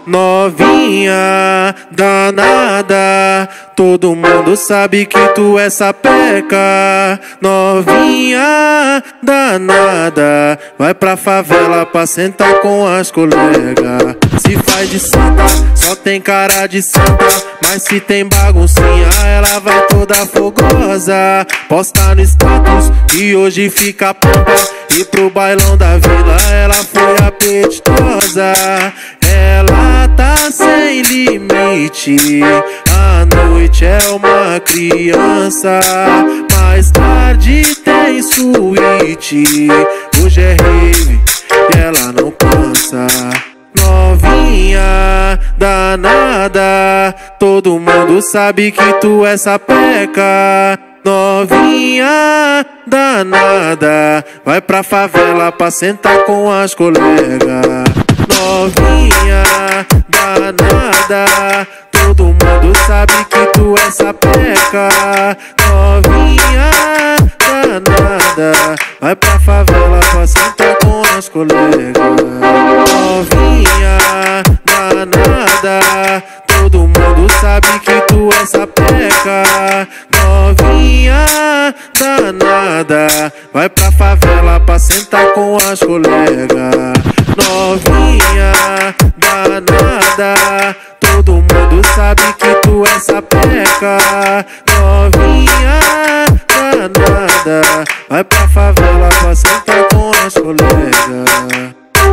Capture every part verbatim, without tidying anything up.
Novinha danada, todo mundo sabe que tu é sapeca. Novinha danada, vai pra favela pra sentar com as colegas. Se faz de santa, só tem cara de santa, mas se tem baguncinha, ela vai toda fogosa. Posta no status e hoje fica pampa, e pro bailão da vila ela foi apetitosa. Ela tá sem limite, a noite é uma criança, mais tarde tem suíte. Hoje é rave e ela não cansa. Novinha danada, todo mundo sabe que tu é sapeca. Novinha danada, vai pra favela pra sentar com as colegas. Novinha danada, todo mundo sabe que tu é sapeca. Novinha danada, vai pra favela pra sentar com as colegas. Novinha danada, todo mundo sabe que tu é sapeca. Novinha danada, vai pra favela pra sentar com as colegas. Novinha danada, todo mundo sabe que tu é sapeca. Novinha danada, vai pra favela pra sentar com as colegas.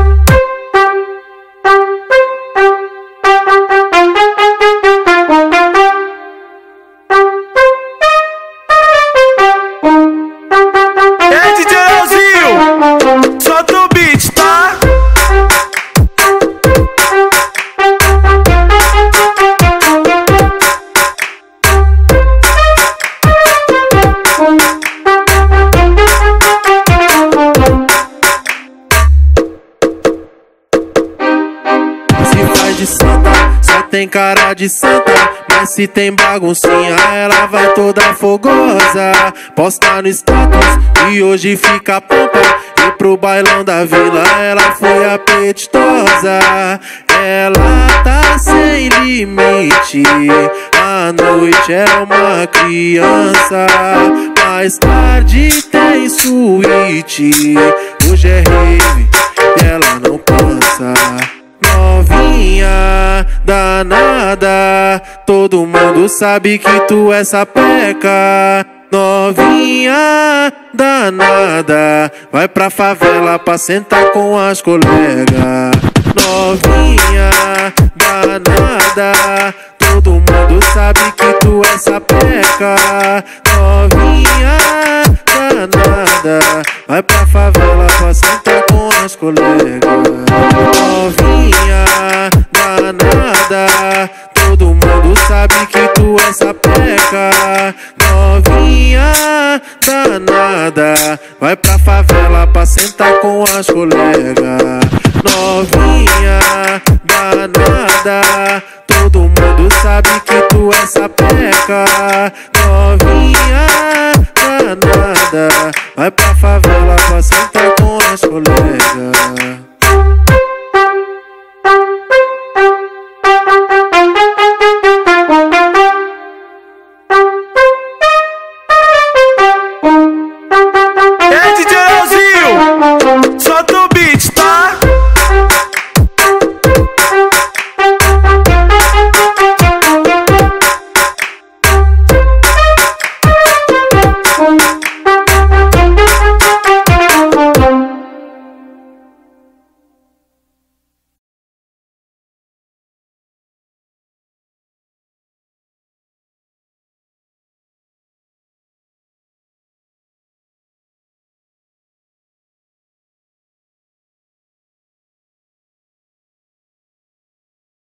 De santa, só tem cara de santa, mas se tem baguncinha, ela vai toda fogosa. Posta no status e hoje fica pampa, e pro bailão da vila ela foi apetitosa. Ela tá sem limite, a noite é uma criança, mais tarde tem suíte. Hoje é rave e ela não cansa. Novinha danada, todo mundo sabe que tu é sapeca. Novinha danada, vai pra favela pra sentar com as colegas. Novinha danada, todo mundo sabe que tu é sapeca. Novinha danada, vai pra favela pra sentar com as colegas. Novinha danada, todo mundo sabe que tu é sapeca. Novinha danada, vai pra favela pra sentar com as colegas. Novinha danada, todo mundo sabe que tu é sapeca. Novinha danada, vai pra favela pra sentar com as colegas.